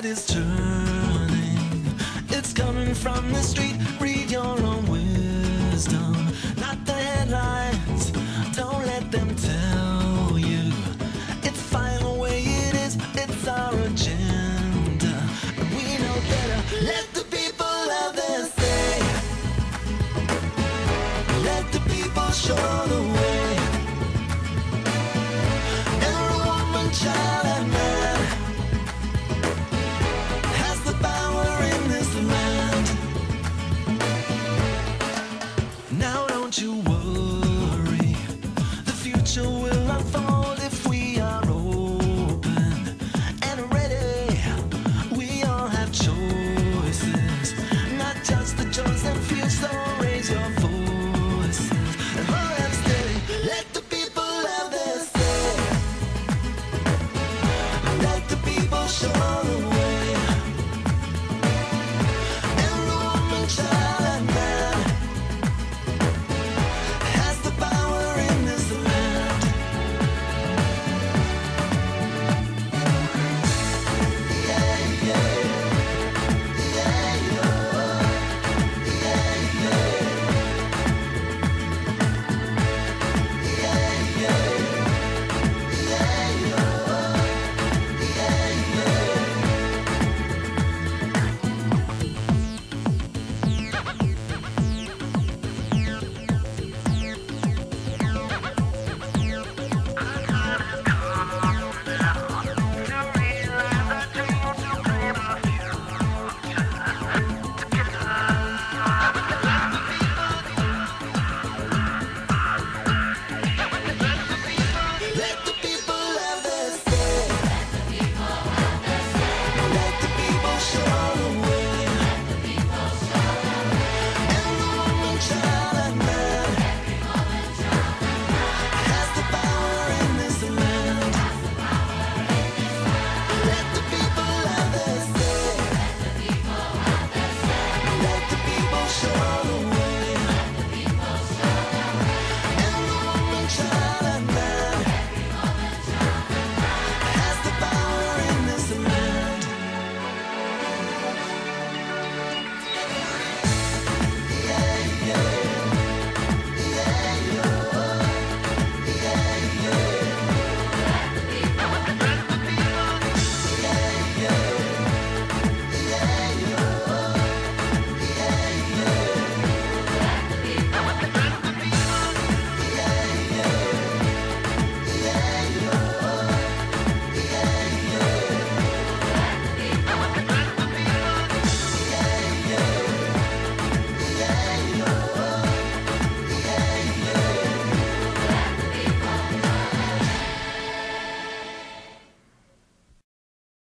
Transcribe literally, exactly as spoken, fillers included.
is turning. It's coming from the street. Read your own wisdom, not the headlines. Don't let them tell you. It's fine the way it is. It's our agenda. We know better. Let the people have their say. Let the people show the way. Every woman, child, and man has the power in this land. Now don't you worry.